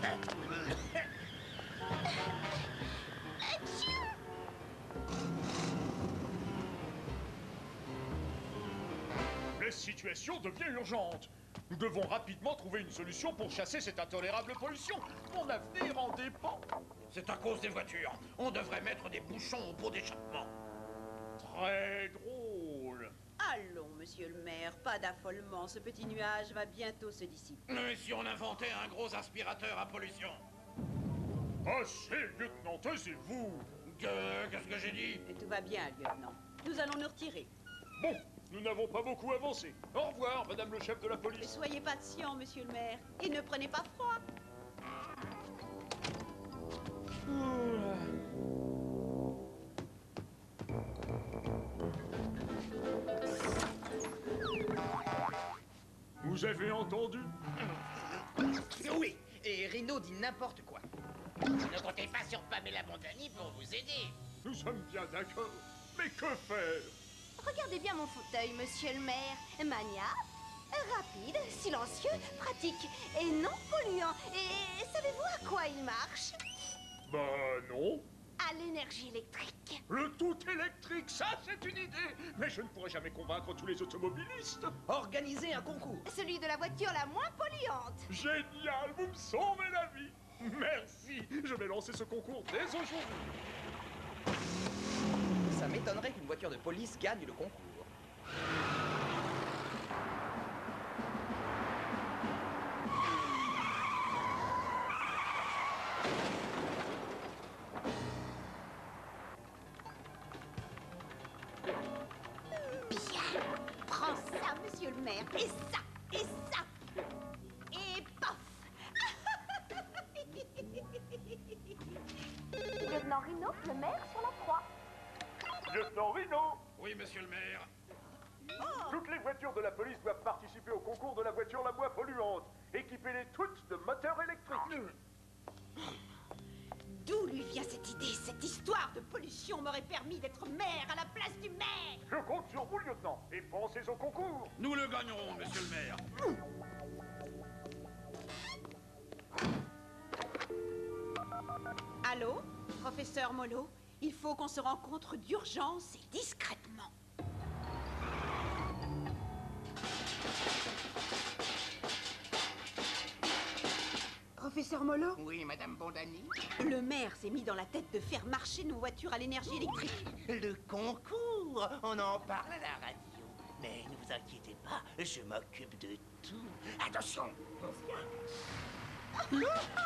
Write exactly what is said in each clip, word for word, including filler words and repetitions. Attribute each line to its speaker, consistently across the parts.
Speaker 1: La situation devient urgente. Nous devons rapidement trouver une solution pour chasser cette intolérable pollution. Mon avenir en dépend.
Speaker 2: C'est à cause des voitures. On devrait mettre des bouchons au pot d'échappement.
Speaker 1: Très drôle.
Speaker 3: Allons, monsieur le maire, pas d'affolement. Ce petit nuage va bientôt se dissiper.
Speaker 2: Mais si on inventait un gros aspirateur à pollution?
Speaker 1: Assez, lieutenant, taisez-vous.
Speaker 2: Que... Qu'est-ce que j'ai dit?
Speaker 3: Et tout va bien, lieutenant. Nous allons nous retirer.
Speaker 1: Bon, nous n'avons pas beaucoup avancé. Au revoir, madame le chef de la
Speaker 3: Mais
Speaker 1: police.
Speaker 3: soyez patient, monsieur le maire, et ne prenez pas froid.
Speaker 1: Vous avez entendu?
Speaker 4: Oui, et Rino dit n'importe quoi.
Speaker 5: Ne comptez pas sur Pamela Bondani pour vous aider.
Speaker 1: Nous sommes bien d'accord. Mais que faire?
Speaker 6: Regardez bien mon fauteuil, monsieur le maire. Maniable, rapide, silencieux, pratique et non polluant. Et savez-vous à quoi il marche?
Speaker 1: Bah non.
Speaker 6: À l'énergie électrique.
Speaker 1: Le tout électrique, ça c'est une idée. Mais je ne pourrai jamais convaincre tous les automobilistes.
Speaker 4: Organisez un concours.
Speaker 6: Celui de la voiture la moins polluante.
Speaker 1: Génial, vous me sauvez la vie. Merci, je vais lancer ce concours dès aujourd'hui.
Speaker 4: Ça m'étonnerait qu'une voiture de police gagne le concours.
Speaker 6: Bien. Prends ça, monsieur le maire. Et ça, et ça. Et paf. Lieutenant Rino, le maire sur la croix.
Speaker 1: Lieutenant Rino,
Speaker 2: Oui, monsieur le maire.
Speaker 1: toutes les voitures de la police doivent participer au concours de la voiture la moins polluante. Équipez-les toutes de moteurs électriques.
Speaker 3: D'où lui vient cette idée? Cette histoire de pollution m'aurait permis d'être maire à la place du maire.
Speaker 1: Je compte sur vous, lieutenant, et pensez au concours.
Speaker 2: Nous le gagnerons, monsieur le maire.
Speaker 3: Allô, professeur Molo? Il faut qu'on se rencontre d'urgence et discrètement. Professeur Molo?
Speaker 5: Oui, madame Bondani?
Speaker 3: Le maire s'est mis dans la tête de faire marcher nos voitures à l'énergie électrique.
Speaker 5: Le concours, on en parle à la radio. Mais ne vous inquiétez pas, je m'occupe de tout. Attention, on vient.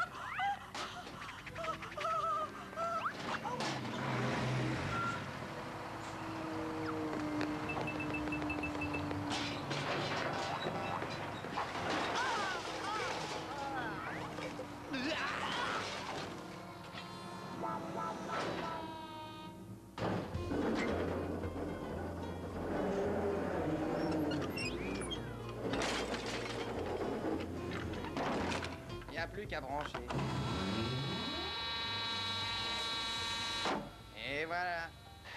Speaker 4: Il n'y a plus qu'à brancher. Et voilà.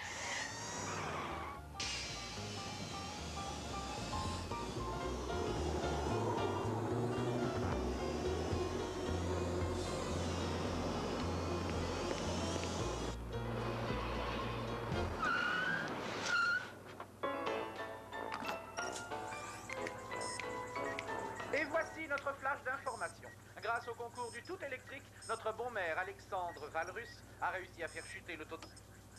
Speaker 7: Et voici notre flash d'information. Grâce au concours du tout électrique, notre bon maire Alexandre Valrus a réussi à faire chuter le taux de...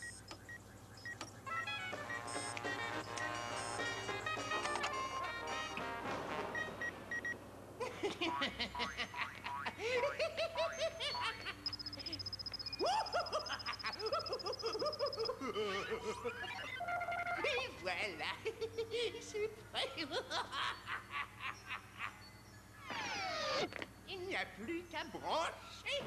Speaker 5: Et voilà, c'est prêt. Il n'y a plus qu'à brancher.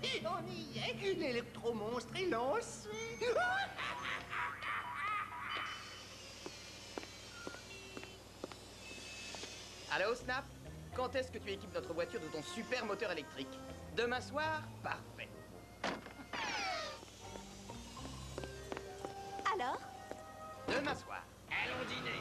Speaker 5: On y est. L'électromonstre est lancé.
Speaker 4: Allô, Snap? Quand est-ce que tu équipes notre voiture de ton super moteur électrique? Demain soir? Parfait.
Speaker 6: Alors?
Speaker 4: Demain soir.
Speaker 2: Allons dîner.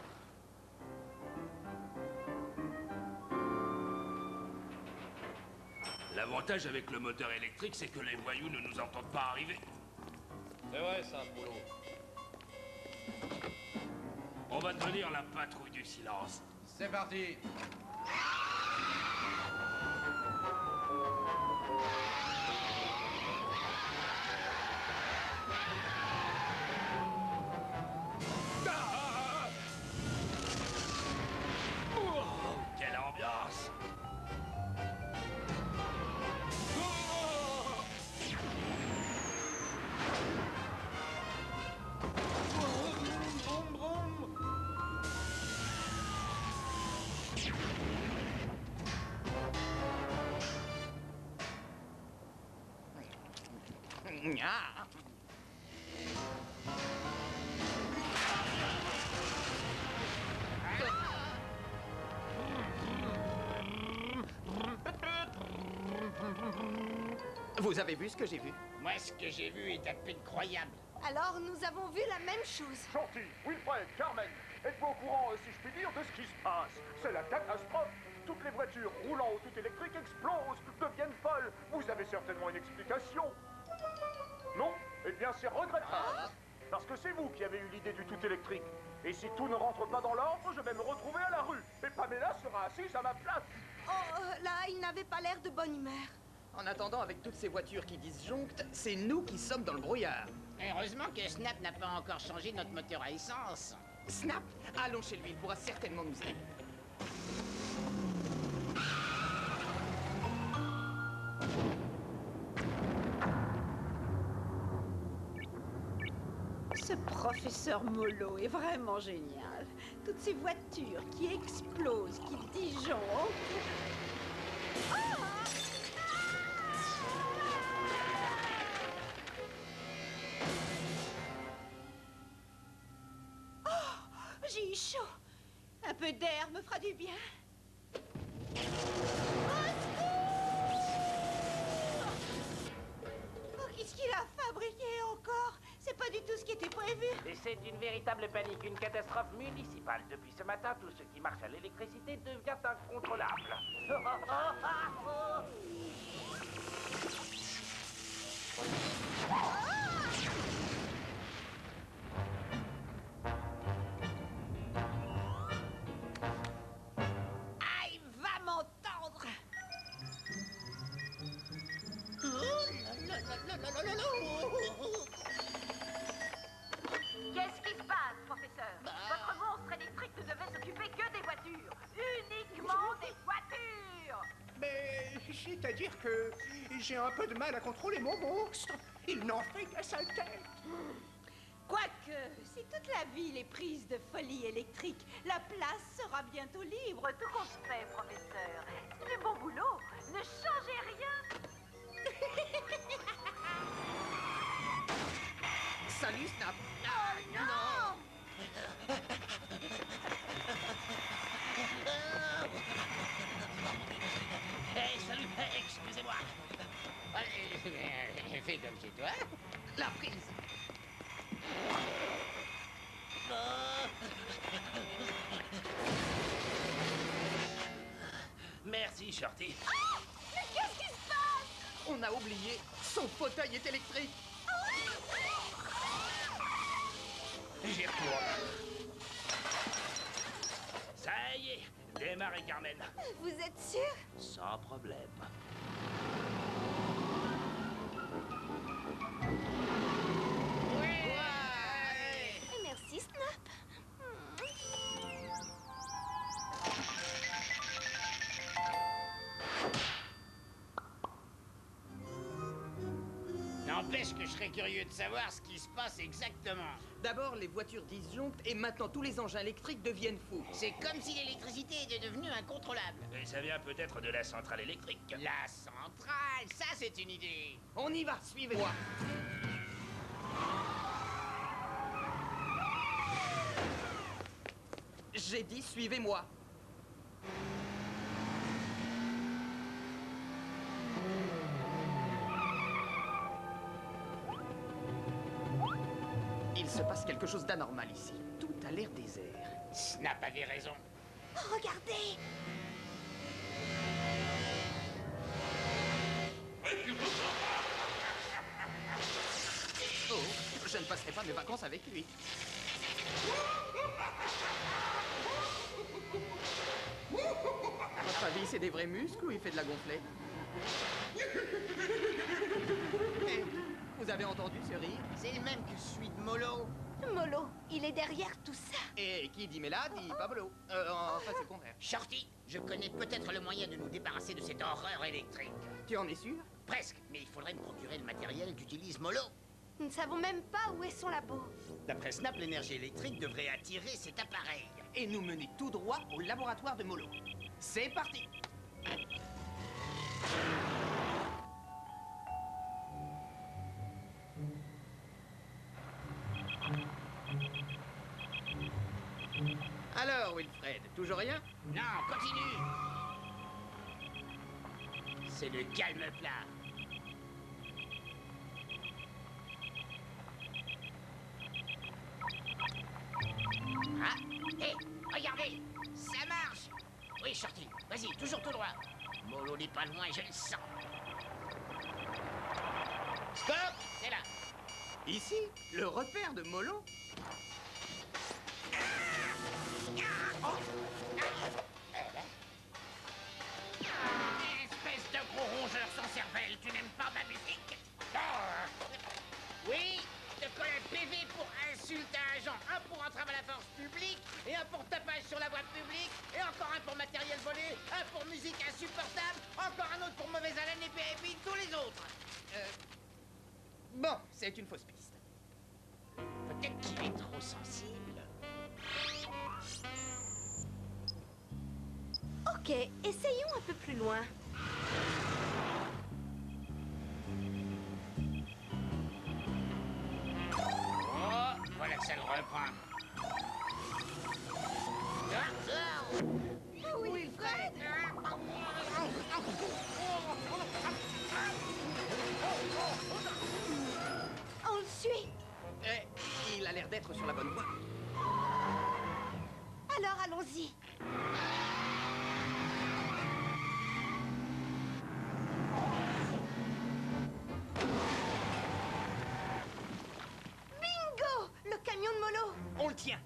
Speaker 8: L'avantage avec le moteur électrique, c'est que les voyous ne nous entendent pas arriver.
Speaker 1: C'est vrai, ça, Polo.
Speaker 8: On va devenir la patrouille du silence.
Speaker 2: C'est parti.
Speaker 8: Quelle ambiance!
Speaker 4: Ah. Vous avez vu ce que j'ai vu?
Speaker 2: Moi, ce que j'ai vu est incroyable.
Speaker 6: Alors, nous avons vu la même chose.
Speaker 1: Shorty, Wilfred, Carmen, êtes-vous au courant, euh, si je puis dire, de ce qui se passe? C'est la catastrophe. Toutes les voitures roulant au tout électrique explosent, deviennent folles. Vous avez certainement une explication. Non? Eh bien, c'est regrettable. Parce que c'est vous qui avez eu l'idée du tout électrique. Et si tout ne rentre pas dans l'ordre, je vais me retrouver à la rue. Et Pamela sera assise à ma place.
Speaker 6: Oh, euh, là, il n'avait pas l'air de bonne humeur.
Speaker 4: En attendant, avec toutes ces voitures qui disjonctent, c'est nous qui sommes dans le brouillard.
Speaker 2: Heureusement que Snap n'a pas encore changé notre moteur à essence.
Speaker 4: Snap, allons chez lui, il pourra certainement nous aider.
Speaker 3: Ce professeur Molo est vraiment génial. Toutes ces voitures qui explosent, qui disjonctent. Oh, j'ai eu chaud. Un peu d'air me fera du bien. Oh, qu'est-ce qu'il a fabriqué encore? C'est pas du tout ce qui était prévu.
Speaker 7: Et c'est une véritable panique, une catastrophe municipale. Depuis ce matin, tout ce qui marche à l'électricité devient incontrôlable.
Speaker 3: Aïe, va m'entendre.
Speaker 9: Qu'est-ce qui se passe, professeur? Votre monstre électrique ne devait s'occuper que des voitures. Uniquement des voitures.
Speaker 5: Mais c'est-à-dire que j'ai un peu de mal à contrôler mon monstre. Il n'en fait qu'à sa tête.
Speaker 3: Quoique, si toute la ville est prise de folie électrique, la place sera bientôt libre.
Speaker 9: Tout compte fait, professeur. C'est du bon boulot. Ne changez rien.
Speaker 4: Salut, Snap.
Speaker 9: Oh non!
Speaker 2: Hey, salut, hey, excusez-moi. Allez, fais comme chez toi.
Speaker 4: La prise.
Speaker 8: Merci, Shorty.
Speaker 6: Oh, mais qu'est-ce qui se passe?
Speaker 4: On a oublié, son fauteuil est électrique.
Speaker 8: J'y retourne. Ça y est, démarrez, Carmen.
Speaker 6: Vous êtes sûr?
Speaker 8: Sans problème.
Speaker 6: Merci, Snap.
Speaker 2: Non,
Speaker 10: N'empêche que je serais curieux de savoir ce qui se passe exactement.
Speaker 4: D'abord, les voitures disjonctent et maintenant tous les engins électriques deviennent fous.
Speaker 10: C'est comme si l'électricité était devenue incontrôlable.
Speaker 8: Et ça vient peut-être de la centrale électrique.
Speaker 10: La centrale, ça c'est une idée.
Speaker 4: On y va, suivez-moi. J'ai dit suivez-moi. Il se passe quelque chose d'anormal ici. Tout a l'air désert.
Speaker 10: Snap avait raison.
Speaker 6: Oh, regardez!
Speaker 4: Oh, je ne passerai pas mes vacances avec lui. À votre avis, c'est des vrais muscles ou il fait de la gonflée? Hey, vous avez entendu ce rire?
Speaker 10: C'est le même que celui de Molo.
Speaker 6: Molo, il est derrière tout ça.
Speaker 4: Et qui dit Mela dit Pablo. Euh, enfin, c'est le contraire.
Speaker 10: Shorty, je connais peut-être le moyen de nous débarrasser de cette horreur électrique.
Speaker 4: Tu en es sûr?
Speaker 10: Presque, mais il faudrait me procurer le matériel qu'utilise Molo.
Speaker 6: Nous ne savons même pas où est son labo.
Speaker 10: D'après Snap, l'énergie électrique devrait attirer cet appareil.
Speaker 4: Et nous mener tout droit au laboratoire de Molo. C'est parti! Alors, Wilfred, toujours rien?
Speaker 10: Non, continue. C'est le calme plat. Ah, hé, regardez, ça marche. Oui, Shorty, vas-y, toujours tout droit. Molo n'est pas loin, je le sens. Stop, c'est là.
Speaker 4: Ici, le repère de Molo?
Speaker 10: Oh. Espèce de gros rongeur sans cervelle, tu n'aimes pas ma musique? Oui, je te colle un P V pour insulte à agent, un pour entrave à la force publique, et un pour tapage sur la voie publique, et encore un pour matériel volé, un pour musique insupportable, encore un autre pour mauvaise haleine, et puis, et puis tous les autres.
Speaker 4: Euh... Bon, c'est une fausse piste.
Speaker 10: Peut-être qu'il est trop sensible.
Speaker 6: Ok, essayons un peu plus loin.
Speaker 10: Oh, voilà que ça le reprend.
Speaker 6: Oui, Wilfred! On le suit.
Speaker 4: Eh, il a l'air d'être sur la bonne voie.
Speaker 6: Alors allons-y. Bingo! Le camion de Molo.
Speaker 4: On le tient.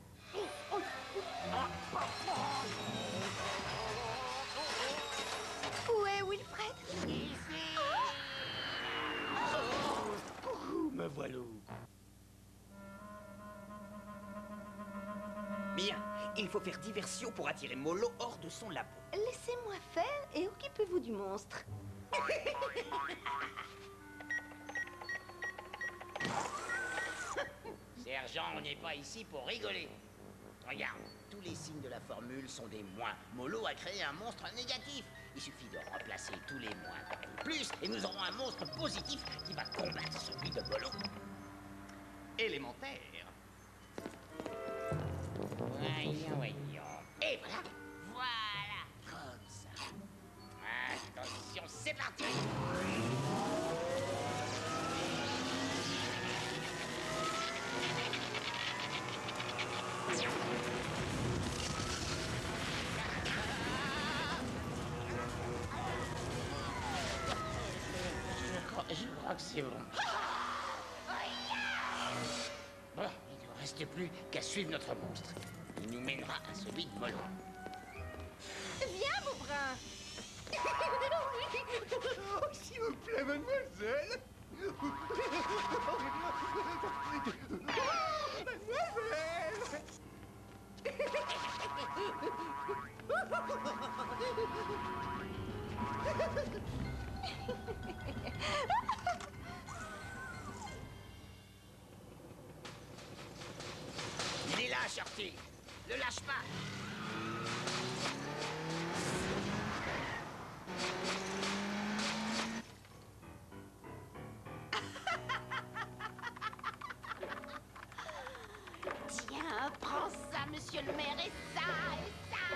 Speaker 6: Où est Wilfred?
Speaker 5: Coucou, me voilà.
Speaker 4: Bien, il faut faire diversion pour attirer Molo hors de son labo.
Speaker 6: Laissez-moi faire et occupez-vous du monstre.
Speaker 10: Sergent, on n'est pas ici pour rigoler. Regarde, tous les signes de la formule sont des moins. Molo a créé un monstre négatif. Il suffit de remplacer tous les moins par un plus, et nous aurons un monstre positif qui va combattre celui de Molo.
Speaker 4: Élémentaire.
Speaker 10: Voyons, voyons. Et voilà, voilà, comme ça. Attention, c'est parti. Je crois, je crois que c'est bon. Bon, il ne reste plus qu'à suivre notre monstre. Il nous mènera à celui de Molo.
Speaker 6: Viens, Beaubrun.
Speaker 5: Oh, s'il vous plaît, mademoiselle. Mademoiselle.
Speaker 10: Shorty. Le lâche pas.
Speaker 6: Tiens, prends ça, monsieur le maire, et ça, et ça.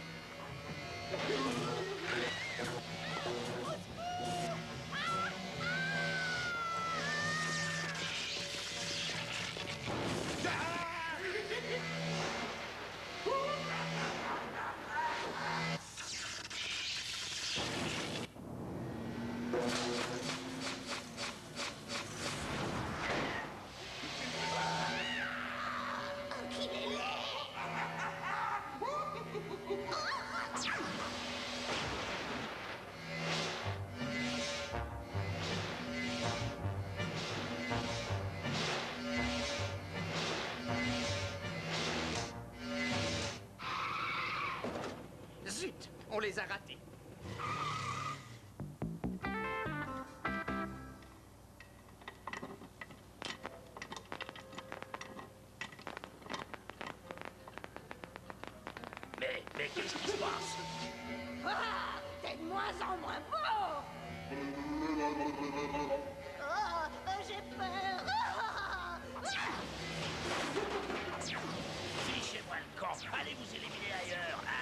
Speaker 4: Zut, on les a ratés.
Speaker 8: Mais, mais qu'est-ce qui se passe?
Speaker 6: Ah, t'es de moins en moins beau. Oh, j'ai peur. Ah,
Speaker 8: Fichez-moi le camp. Allez vous éliminer ailleurs. Ah.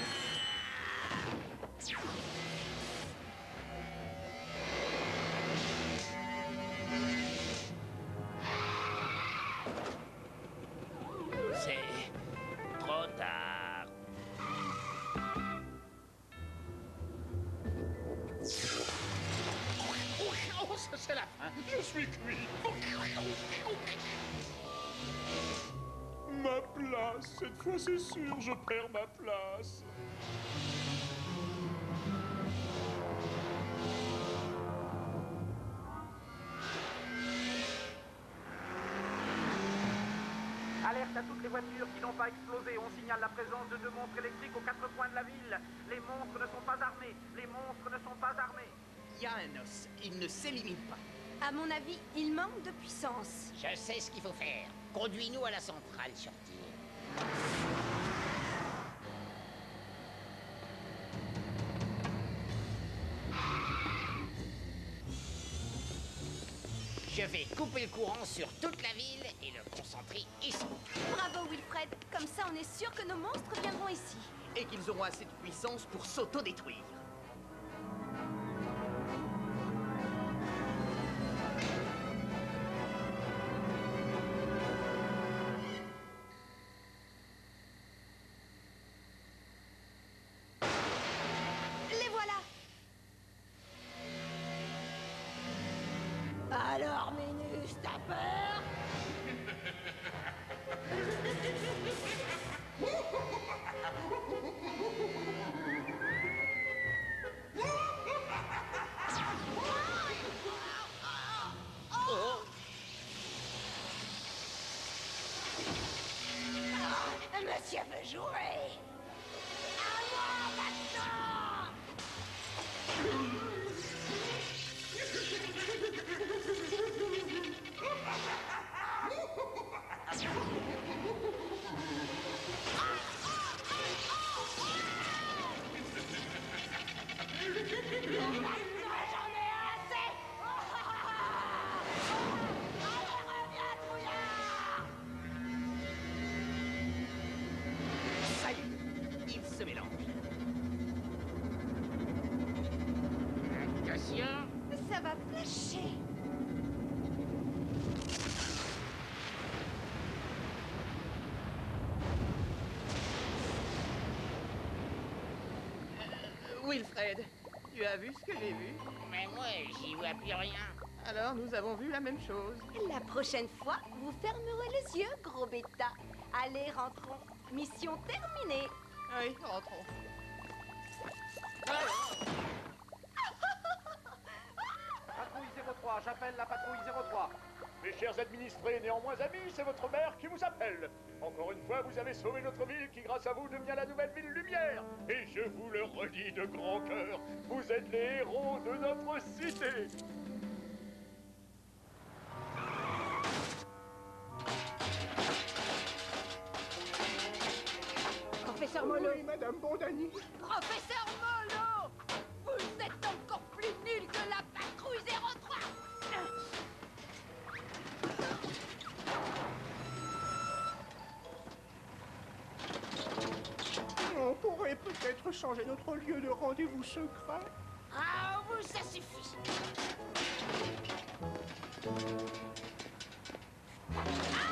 Speaker 8: C'est trop tard.
Speaker 1: Oh, ça c'est la fin. Je suis cuit. Ma place. Cette fois, c'est sûr, je perds ma place.
Speaker 7: Alerte à toutes les voitures qui n'ont pas explosé. On signale la présence de deux monstres électriques aux quatre coins de la ville. Les monstres ne sont pas armés. Les monstres ne sont pas armés.
Speaker 4: Il y a un os, il ne s'élimine pas.
Speaker 6: à mon avis, il manque de puissance.
Speaker 10: Je sais ce qu'il faut faire. Conduis-nous à la centrale, Shorty. Je vais couper le courant sur toute la ville et le concentrer ici.
Speaker 6: Bravo, Wilfred. Comme ça, on est sûr que nos monstres viendront ici.
Speaker 4: Et qu'ils auront assez de puissance pour s'autodétruire.
Speaker 6: Les voilà. Alors, Minus, t'as peur? Ah, monsieur veut jouer. À moi maintenant. J'en ai assez. Allez, reviens, trouillard.
Speaker 4: Ça y est, ils se mélangent.
Speaker 10: Attention.
Speaker 6: Ça va flasher.
Speaker 4: Wilfred, tu as vu ce que j'ai vu?
Speaker 10: Mais moi, j'y vois plus rien.
Speaker 4: Alors, nous avons vu la même chose.
Speaker 6: La prochaine fois, vous fermerez les yeux, gros bêta. Allez, rentrons. Mission terminée.
Speaker 4: Oui, rentrons.
Speaker 7: Patrouille zéro trois, j'appelle la patrouille zéro trois.
Speaker 1: Mes chers administrés, néanmoins amis, c'est votre maire qui vous appelle. Encore une fois, vous avez sauvé notre ville qui, grâce à vous, devient la nouvelle ville lumière. Et je vous le redis de grand cœur, vous êtes les héros de notre cité.
Speaker 3: professeur Molo.
Speaker 11: Oui, Madame Bondani.
Speaker 9: Professeur Molo, vous êtes encore plus nul que la patrouille zéro trois.
Speaker 11: On pourrait peut-être changer notre lieu de rendez-vous secret.
Speaker 9: Ah, vous, ça suffit. Ah